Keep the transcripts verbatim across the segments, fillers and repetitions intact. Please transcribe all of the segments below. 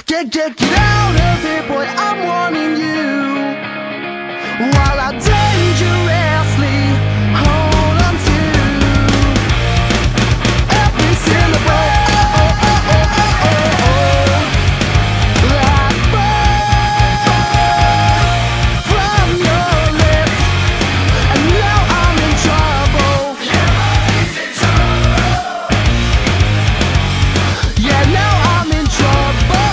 Get, get, get out of here, boy, I'm warning you. While I dangerously hold on to every syllable, oh, oh, oh, oh, oh, oh, oh, that bursts from your lips. And now I'm in trouble. Yeah, now I'm in trouble.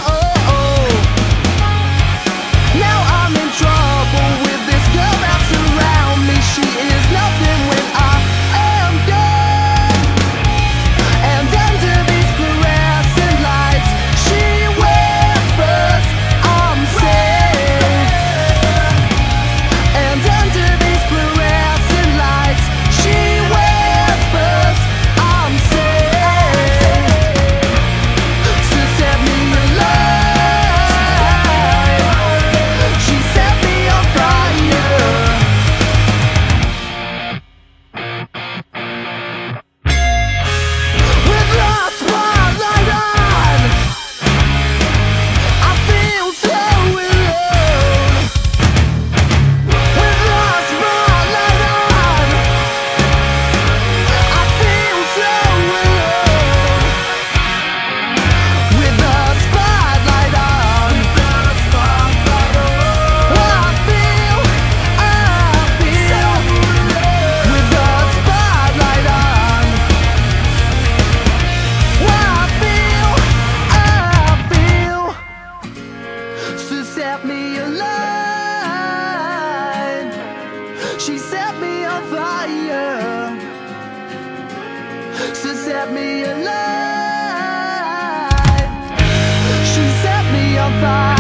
Now I'm in trouble with this girl that's around me. She is nothing when I am gone. And under these fluorescent lights, she whispers, I'm safe. And under these fluorescent lights, she whispers, I'm safe. To set me alive, she set me on fire. With the spotlight on, I feel so alone. With the spotlight on, I feel so alone. With the spotlight on, well, I feel, I feel. With the spotlight on, well, I feel, I feel. She set me alight. She set me on fire. She set me alight. She set me on fire.